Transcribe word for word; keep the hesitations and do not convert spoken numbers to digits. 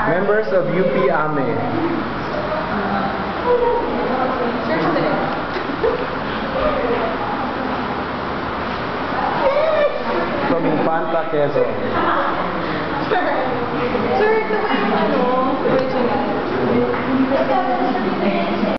Members of U P A M E. From Infanta, Quezon. Sir, ito ba yung ano, original?